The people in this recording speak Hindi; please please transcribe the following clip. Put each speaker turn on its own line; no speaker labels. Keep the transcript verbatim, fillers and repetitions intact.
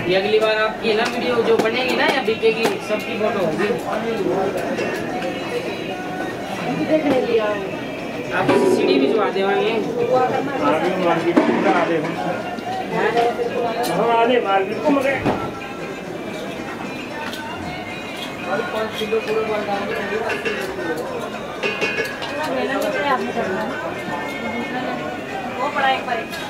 ये अगली बार आपकी ना वीडियो जो बनेगी ना या बिकेगी सबकी फोटो होगी। आप सीडी भिजवा देवाएंगे।
वो पड़ा एक बार